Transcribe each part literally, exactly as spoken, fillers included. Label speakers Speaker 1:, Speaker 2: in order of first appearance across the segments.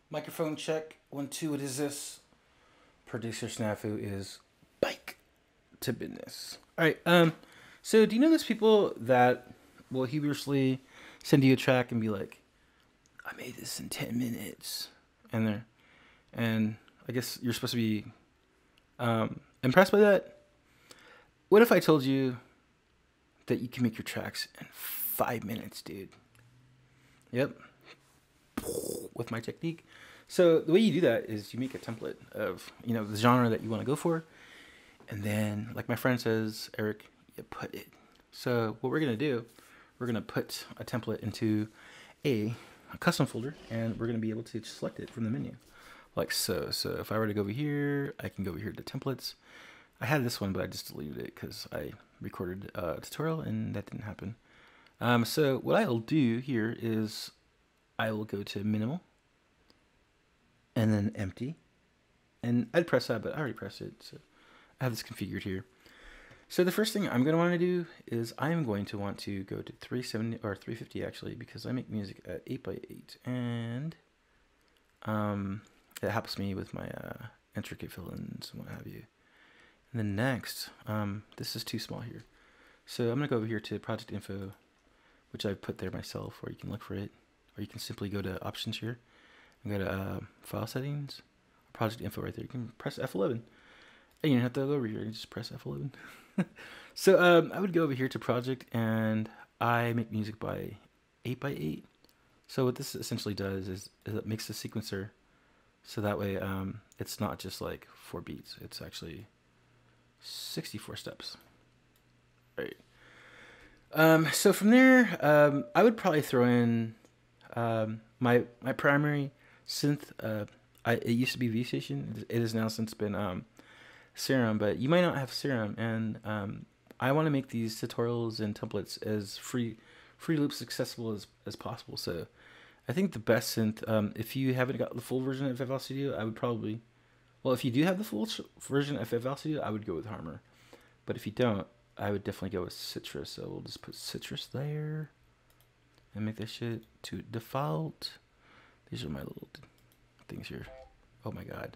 Speaker 1: Microphone check. One, two. What is this? Producer Snafu is bike to business. All right. Um. So, do you know those people that will humorously send you a track and be like, "I made this in ten minutes," and they're, and I guess you're supposed to be um, impressed by that. What if I told you that you can make your tracks in five minutes, dude? Yep. With my technique. So the way you do that is you make a template of, you know, the genre that you want to go for. And then, like my friend says, Eric, you put it. So what we're going to do, we're going to put a template into a, a custom folder, and we're going to be able to select it from the menu. Like so. So if I were to go over here, I can go over here to templates. I had this one, but I just deleted it because I recorded a tutorial and that didn't happen. Um, so what I'll do here is I will go to minimal and then empty. And I'd press that, but I already pressed it. So I have this configured here. So the first thing I'm going to want to do is I'm going to want to go to three seventy or three fifty actually, because I make music at eight by eight, and um, it helps me with my uh, intricate fill-ins and what have you. And then next, um, this is too small here. So I'm going to go over here to project info, which I've put there myself, or you can look for it. Or you can simply go to options here and go to uh, file settings, project info right there. You can press F eleven. And you don't have to go over here, you just press F eleven. So um, I would go over here to project, and I make music by eight by eight. So what this essentially does is, is it makes a sequencer, so that way um, it's not just like four beats, it's actually sixty-four steps. Right. Um, so from there, um, I would probably throw in um, my my primary synth. Uh, I, it used to be V Station. It is now since been um, Serum, but you might not have Serum, and um, I want to make these tutorials and templates as free free loops accessible as as possible. So I think the best synth, um, if you haven't got the full version of F L Studio, I would probably, well, if you do have the full version of F L Studio, I would go with Harmor. But if you don't, I would definitely go with Citrus. So we'll just put Citrus there and make this shit to default. These are my little things here. Oh my god.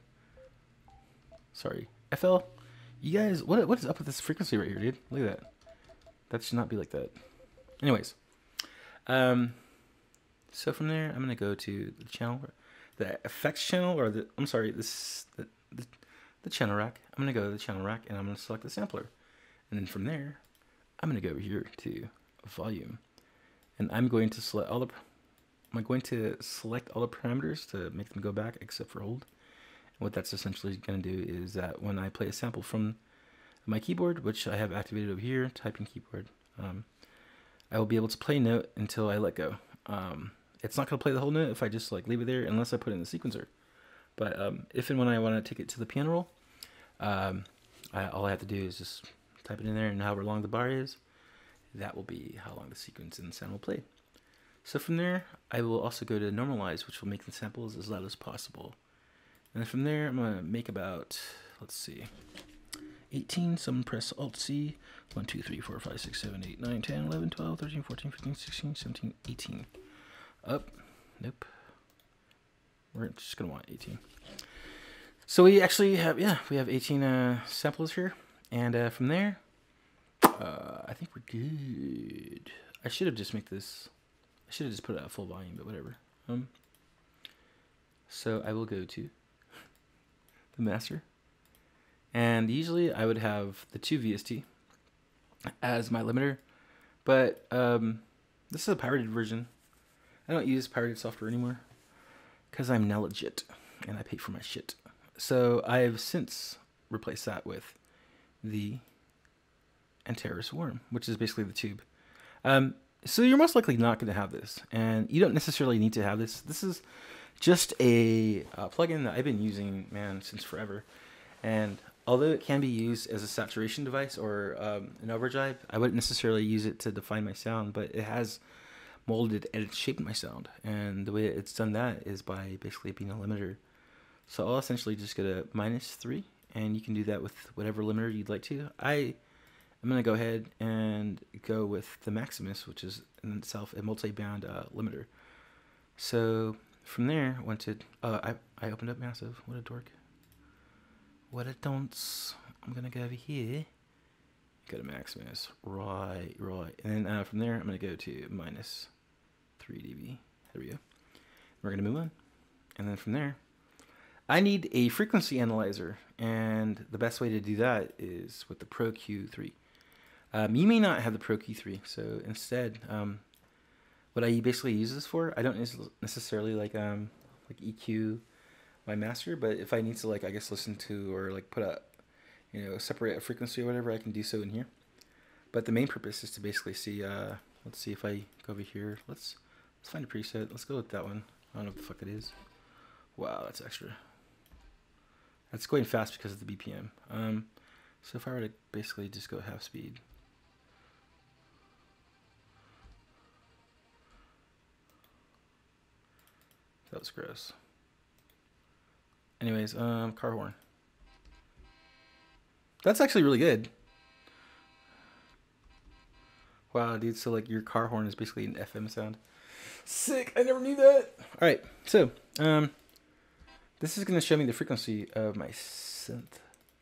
Speaker 1: Sorry. F L, you guys, what what is up with this frequency right here, dude? Look at that. That should not be like that. Anyways. Um so from there I'm gonna go to the channel, the effects channel, or the I'm sorry, this the, the, the channel rack. I'm gonna go to the channel rack and I'm gonna select the sampler. And then from there, I'm gonna go over here to volume. And I'm going to select all the I'm going to select all the parameters to make them go back except for hold. And what that's essentially going to do is that when I play a sample from my keyboard, which I have activated over here, typing keyboard, um, I will be able to play note until I let go. Um, it's not going to play the whole note if I just like leave it there unless I put it in the sequencer. But um, if and when I want to take it to the piano roll, um, I, all I have to do is just type it in there, and however long the bar is, that will be how long the sequence and the sound will play. So from there, I will also go to normalize, which will make the samples as loud as possible. And then from there, I'm going to make about, let's see, eighteen. So I'm going to press Alt C. one, two, three, four, five, six, seven, eight, nine, ten, eleven, twelve, thirteen, fourteen, fifteen, sixteen, seventeen, eighteen. Up. Nope. We're just going to want eighteen. So we actually have, yeah, we have eighteen uh, samples here. And uh, from there, uh, I think we're good. I should have just made this, I should have just put it at full volume, but whatever. Um. So I will go to the master. And usually I would have the two V S T as my limiter. But um, this is a pirated version. I don't use pirated software anymore because I'm now legit and I pay for my shit. So I've since replaced that with the antares worm, which is basically the tube. Um, so you're most likely not going to have this, and you don't necessarily need to have this. This is just a uh, plugin that I've been using, man, since forever. And although it can be used as a saturation device or um, an overdrive, I wouldn't necessarily use it to define my sound, but it has molded and it's shaped my sound. And the way it's done that is by basically being a limiter. So I'll essentially just go to minus three, and you can do that with whatever limiter you'd like to. I am going to go ahead and go with the Maximus, which is in itself a multi-band uh, limiter. So from there, I wanted, uh, I, I opened up massive. What a dork. What a dunce. I'm going to go over here. Go to Maximus. Right, right. And then uh, from there, I'm going to go to minus three dB. There we go. We're going to move on. And then from there, I need a frequency analyzer. And the best way to do that is with the Pro Q three. Um, you may not have the Pro Q three. So instead, um, what I basically use this for, I don't necessarily like um, like E Q my master. But if I need to, like, I guess, listen to or like put a, you know, separate a frequency or whatever, I can do so in here. But the main purpose is to basically see, uh, let's see if I go over here. Let's, let's find a preset. Let's go with that one. I don't know what the fuck it is. Wow, that's extra. That's going fast because of the B P M. Um, so if I were to basically just go half speed. That was gross. Anyways, um, car horn. That's actually really good. Wow, dude, so like your car horn is basically an F M sound. Sick, I never knew that. All right, so um, this is gonna show me the frequency of my synth.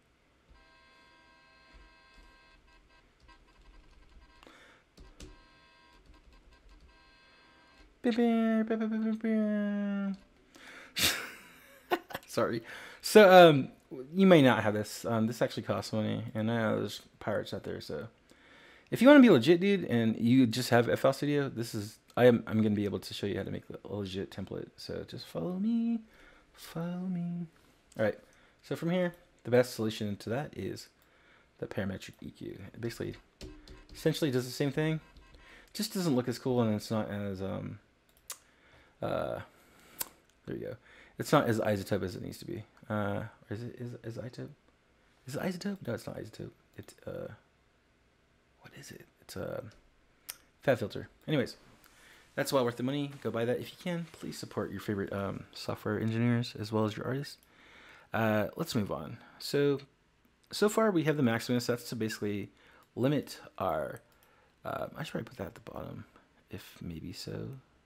Speaker 1: Sorry. So um, you may not have this. Um, this actually costs money, and I know there's pirates out there. So if you want to be legit, dude, and you just have F L Studio, this is I am I'm gonna be able to show you how to make a legit template. So just follow me, follow me. All right. So from here, the best solution to that is the parametric E Q. It basically, essentially does the same thing. Just doesn't look as cool, and it's not as um. Uh, there you go. It's not as isotope as it needs to be. Uh, or is it is is isotope? Is it isotope? No, it's not isotope. It's uh, what is it? It's a uh, fat filter. Anyways, that's well worth the money. Go buy that if you can. Please support your favorite um, software engineers as well as your artists. Uh, let's move on. So, so far we have the Maximus. That's to basically limit our. Uh, I should probably put that at the bottom, if maybe so.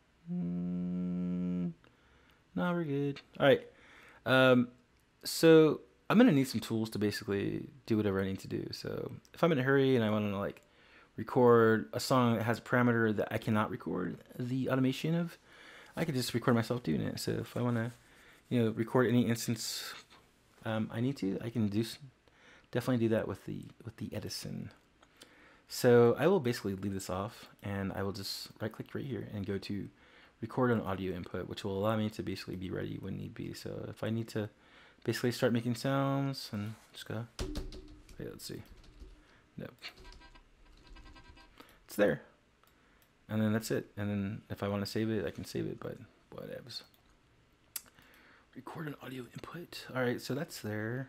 Speaker 1: Mm, no, we're good. All right. Um, so I'm gonna need some tools to basically do whatever I need to do. So if I'm in a hurry and I want to like record a song that has a parameter that I cannot record the automation of, I could just record myself doing it. So if I want to, you know, record any instance um, I need to, I can do definitely do that with the with the Edison. So I will basically leave this off, and I will just right click right here and go to record an audio input, which will allow me to basically be ready when need be. So if I need to basically start making sounds, and just go, wait, let's see. Nope. It's there. And then that's it. And then if I want to save it, I can save it, but whatevs. Record an audio input. All right, so that's there.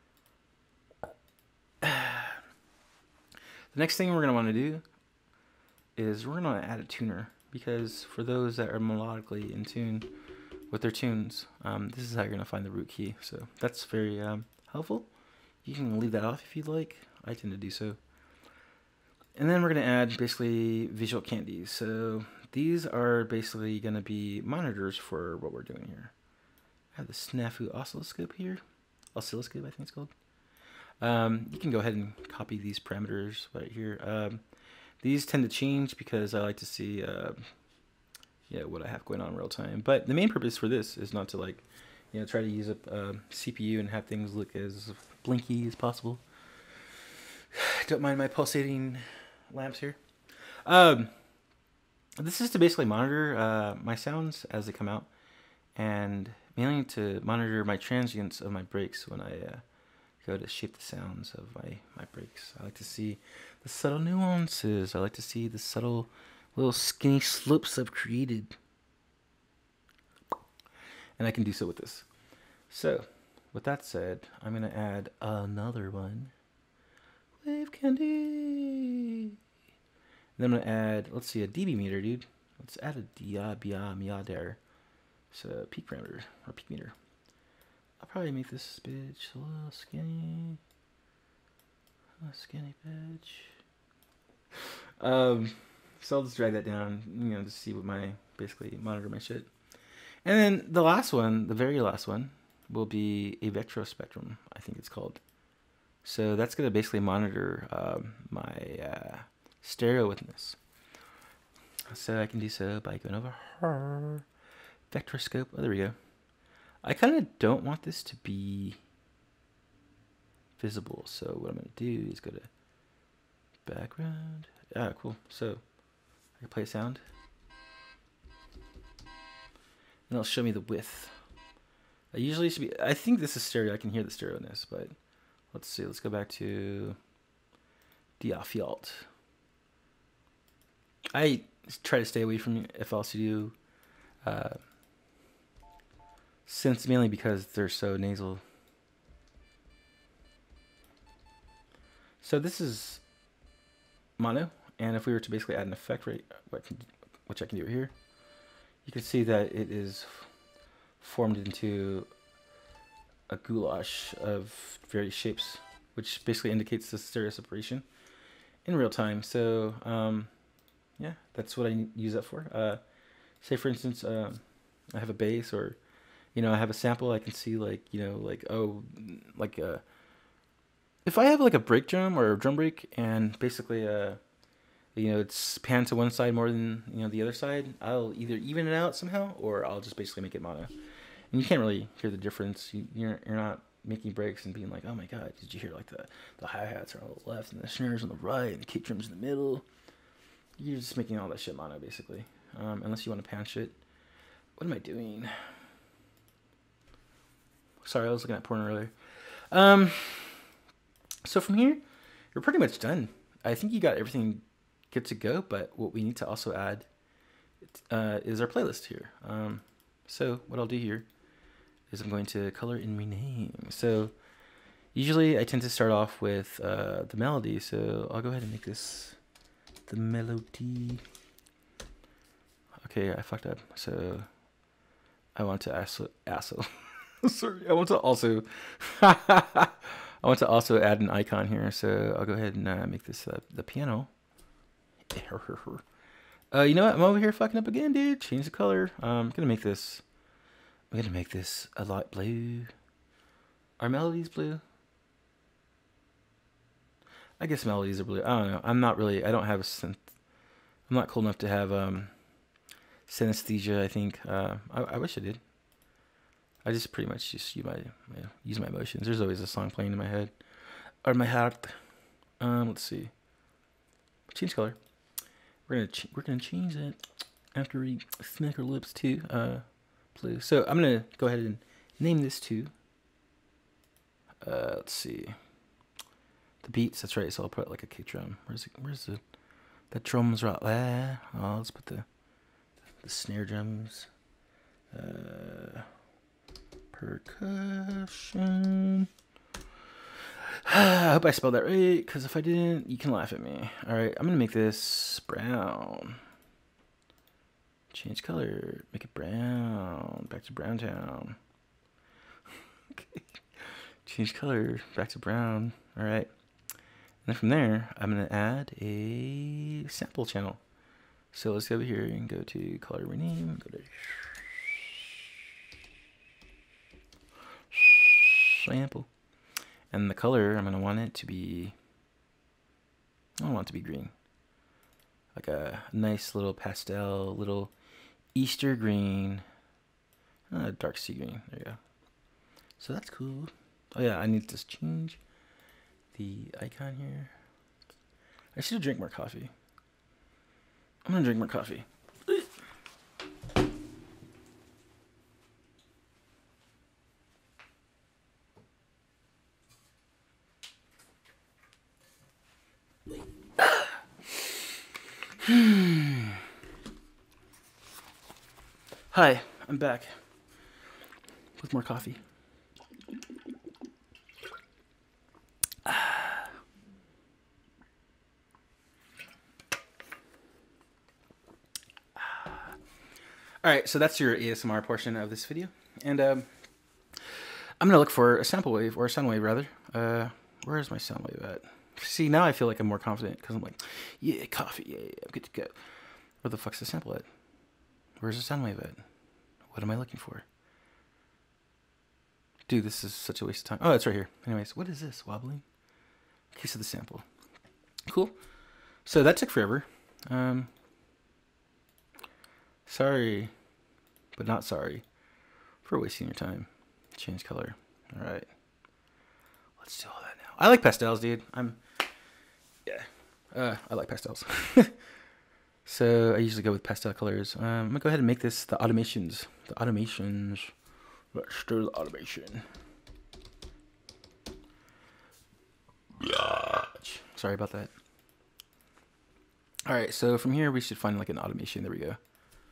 Speaker 1: The next thing we're going to want to do is we're going to add a tuner, because for those that are melodically in tune with their tunes, um, this is how you're going to find the root key. So that's very um, helpful. You can leave that off if you'd like. I tend to do so. And then we're going to add basically visual candies. So these are basically going to be monitors for what we're doing here. I have the Snafu oscilloscope here. Oscilloscope, I think it's called. Um, you can go ahead and copy these parameters right here. Um, these tend to change because I like to see uh, yeah, what I have going on in real time. But the main purpose for this is not to like, you know, try to use up uh, C P U and have things look as blinky as possible. Don't mind my pulsating lamps here. Um, this is to basically monitor uh, my sounds as they come out, and mainly to monitor my transients of my breaks when I uh, go to shape the sounds of my, my breaks. I like to see the subtle nuances. I like to see the subtle little skinny slopes I've created. And I can do so with this. So, with that said, I'm going to add another one. Wave candy. And then I'm going to add, let's see, a dB meter, dude. Let's add a diabiamia there. So, peak parameter, or peak meter. I'll probably make this bitch a little skinny. A skinny bitch. Um, so I'll just drag that down, you know, to see what my, basically monitor my shit. And then the last one, the very last one, will be a vectrospectrum, I think it's called. So that's going to basically monitor um, my uh, stereo witness. So I can do so by going over her vectroscope. Oh, there we go. I kind of don't want this to be visible. So what I'm going to do is go to background. Ah, cool. So I can play a sound. And it'll show me the width. I usually should be, I think this is stereo. I can hear the stereo in this, but let's see. Let's go back to Diafialt. I try to stay away from F L Studio uh, synths mainly because they're so nasal. So this is mono, and if we were to basically add an effect rate, which I can do here, you can see that it is formed into a goulash of various shapes, which basically indicates the stereo separation in real time. So um, yeah, that's what I use that for. Uh, say for instance, um, I have a bass, or you know, I have a sample. I can see like you know, like oh, like uh, if I have like a break drum or a drum break, and basically uh, you know, it's panned to one side more than you know the other side, I'll either even it out somehow, or I'll just basically make it mono. And you can't really hear the difference. You, you're you're not making breaks and being like, oh my god, did you hear like the the hi hats are on the left and the snares on the right and the kick drums in the middle? You're just making all that shit mono basically, um, unless you want to pan shit. What am I doing? Sorry, I was looking at porn earlier. Um, so from here, you're pretty much done. I think you got everything good to go, but what we need to also add uh, is our playlist here. Um, so what I'll do here is I'm going to color and rename. So usually I tend to start off with uh, the melody, so I'll go ahead and make this the melody. Okay, I fucked up. So I want to also, also sorry, I want to also, I want to also add an icon here. So I'll go ahead and uh, make this uh, the piano. Uh, you know what? I'm over here fucking up again, dude. Change the color. Um, I'm gonna make this. I'm gonna make this a light blue. Are melodies blue? I guess melodies are blue. I don't know. I'm not really. I don't have a synth. I'm not cool enough to have um synesthesia. I think. Uh, I, I wish I did. I just pretty much just use my, my use my emotions. There's always a song playing in my head or my heart. Um, let's see. Change color. We're gonna ch we're gonna change that after we smack our lips to uh, blue. So I'm gonna go ahead and name this to. Uh, let's see. The beats. That's right. So I'll put like a kick drum. Where's it? Where's the? That drum's right there. Oh, let's put the the snare drums. Uh, percussion. I hope I spelled that right, because if I didn't, you can laugh at me. Alright, I'm going to make this brown. Change color. Make it brown. Back to brown town. Okay. Change color. Back to brown. Alright. And then from there, I'm going to add a sample channel. So let's go over here and go to color rename. Go to sample. And the color, I'm going to want it to be, I don't want it to be green. Like a nice little pastel, little Easter green. Uh, dark sea green. There you go. So that's cool. Oh yeah, I need to change the icon here. I should drink more coffee. I'm going to drink more coffee. Hi, I'm back with more coffee. All right, so that's your A S M R portion of this video, and um, I'm gonna look for a sample wave, or a sound wave rather. Uh, where is my sound wave at? See, now I feel like I'm more confident because I'm like, yeah, coffee, yeah, yeah, I'm good to go. Where the fuck's the sample at? Where's the sound wave at? What am I looking for? Dude, this is such a waste of time. Oh, it's right here. Anyways, what is this? Wobbling? Case of the sample. Cool. So that took forever. Um, sorry, but not sorry for wasting your time. Change color. All right. Let's do all that now. I like pastels, dude. I'm, yeah. Uh, I like pastels. So I usually go with pastel colors. Um, I'm gonna go ahead and make this the automations. The automations. Let's do the automation. Sorry about that. All right, so from here we should find like an automation. There we go.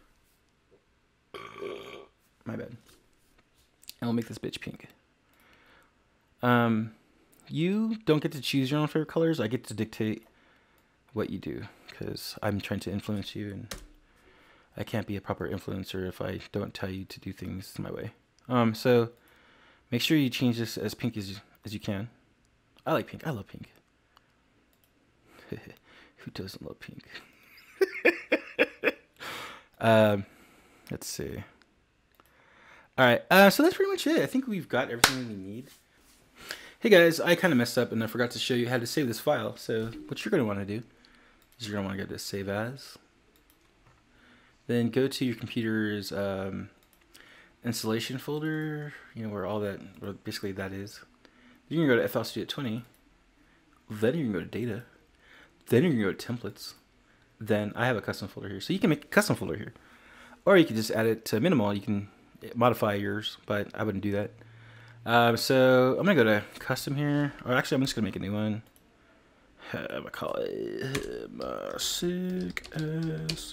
Speaker 1: My bad. And we'll make this bitch pink. Um, you don't get to choose your own favorite colors. I get to dictate what you do because I'm trying to influence you, and I can't be a proper influencer if I don't tell you to do things my way. Um, so make sure you change this as pink as you, as you can. I like pink. I love pink. Who doesn't love pink? um, let's see. All right, uh, so that's pretty much it. I think we've got everything we need. Hey guys, I kind of messed up and I forgot to show you how to save this file. So what you're going to want to do is you're going to want to go to Save As. Then go to your computer's um, installation folder, you know, where all that, where basically that is. Then you're going to go to F L Studio twenty. Then you're going to go to Data. Then you're going to go to Templates. Then I have a custom folder here. So you can make a custom folder here. Or you can just add it to minimal. You can modify yours, but I wouldn't do that. Um, so I'm going to go to Custom here. Or actually, I'm just going to make a new one. I'm going to call it uh, Sick Ass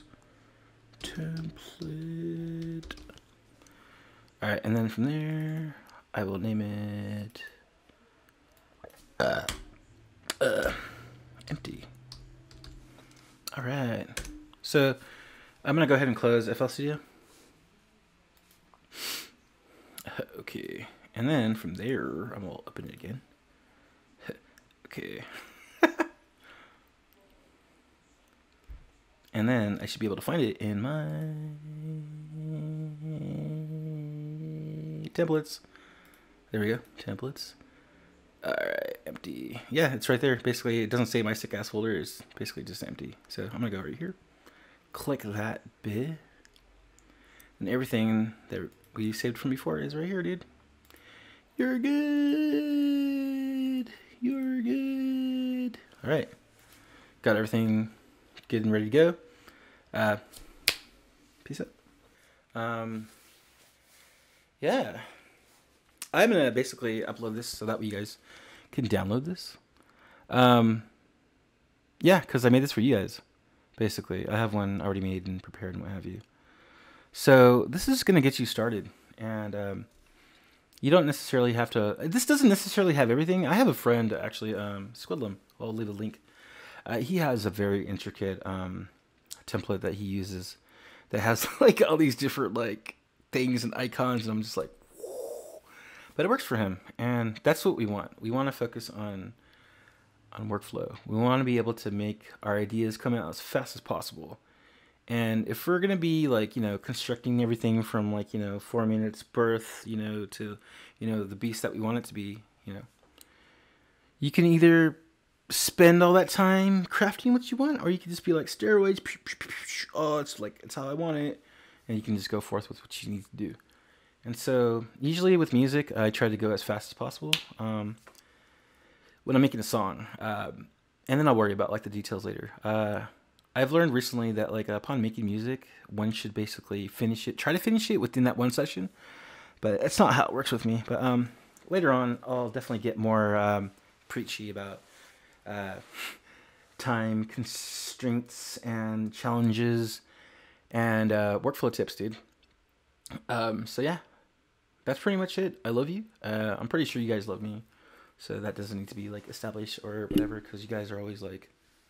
Speaker 1: Template. Alright, and then from there, I will name it uh, uh, empty. Alright, so I'm going to go ahead and close F L Studio. Okay, and then from there, I'm going to open it again. Okay. And then I should be able to find it in my templates. There we go, templates. All right, empty. Yeah, it's right there. Basically, it doesn't say my sick ass folder. It's basically just empty. So I'm gonna go right here, click that bit, and everything that we saved from before is right here, dude. You're good. You're good. All right, got everything good and ready to go. Uh, peace out. Um, yeah. I'm going to basically upload this so that way you guys can download this. Um, yeah, because I made this for you guys, basically. I have one already made and prepared and what have you. So this is going to get you started. And um, you don't necessarily have to... This doesn't necessarily have everything. I have a friend, actually, um, squdlum. I'll leave a link. Uh, he has a very intricate um, template that he uses that has like all these different like things and icons, and I'm just like, whoa. But it works for him, and that's what we want. We want to focus on on workflow. We want to be able to make our ideas come out as fast as possible. And if we're gonna be like, you know, constructing everything from like, you know, four minutes birth, you know, to, you know, the beast that we want it to be, you know, you can either spend all that time crafting what you want, or you can just be like steroids. Oh, it's like, it's how I want it. And you can just go forth with what you need to do. And so usually with music, I try to go as fast as possible um, when I'm making a song. Um, and then I'll worry about like the details later. Uh, I've learned recently that like upon making music, one should basically finish it, try to finish it within that one session. But that's not how it works with me. But um, later on, I'll definitely get more um, preachy about Uh, time constraints and challenges and uh, workflow tips, dude. Um, so yeah, that's pretty much it. I love you. Uh, I'm pretty sure you guys love me, so that doesn't need to be like established or whatever, because you guys are always like,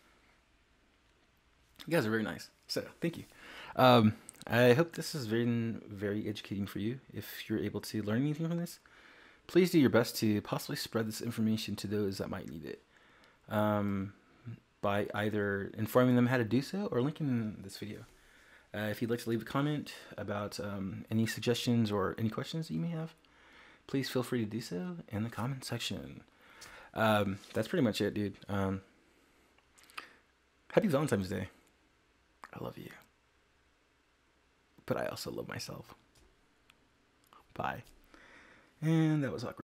Speaker 1: you guys are very nice. So thank you. Um, I hope this has been very educating for you. If you're able to learn anything from this, please do your best to possibly spread this information to those that might need it. Um, by either informing them how to do so or linking this video. Uh, if you'd like to leave a comment about um, any suggestions or any questions that you may have, please feel free to do so in the comment section. Um, that's pretty much it, dude. Um, happy Valentine's Day. I love you. But I also love myself. Bye. And that was awkward.